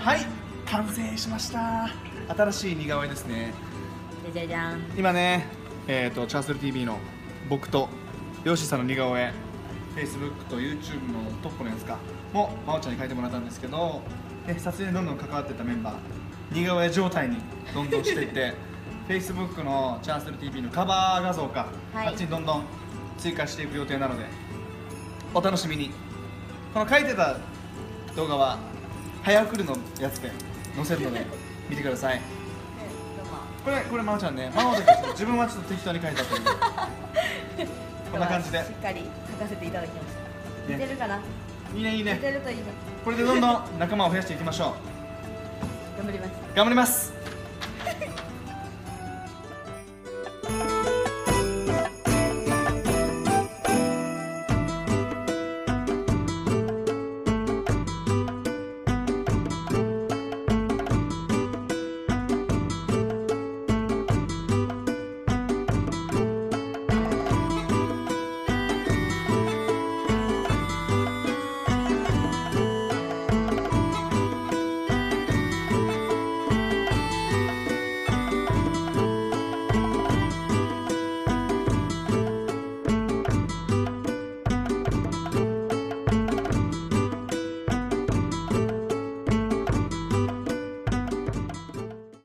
はい、完成しました。新しい似顔絵ですね。 じゃじゃじゃん。 今ね、チャースル TV の僕とヨッシーさんの似顔絵、Facebook と YouTube のトップのやつかもまおちゃんに描いてもらったんですけど、撮影にどんどん関わってたメンバー似顔絵状態にどんどんしていってFacebook のチャースル TV のカバー画像か、 はい、 あっちにどんどん追加していく予定なのでお楽しみに。この描いてた動画は早送りのやつで載せるので見てください。これまおちゃんね、まおちゃん自分はちょっと適当に描いたというこんな感じでしっかり描かせていただきました。似てるかな。 いいねいいね。 似てるといいな。 これでどんどん仲間を増やしていきましょう。 頑張ります。 頑張ります。